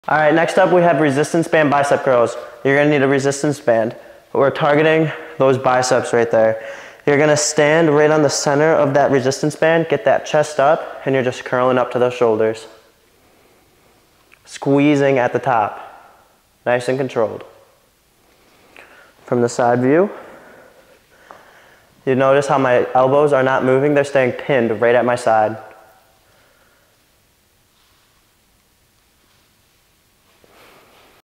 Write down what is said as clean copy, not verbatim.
All right, next up we have resistance band bicep curls. You're gonna need a resistance band. We're targeting those biceps right there. You're gonna stand right on the center of that resistance band, get that chest up, and you're just curling up to those shoulders. Squeezing at the top, nice and controlled. From the side view, you notice how my elbows are not moving, they're staying pinned right at my side.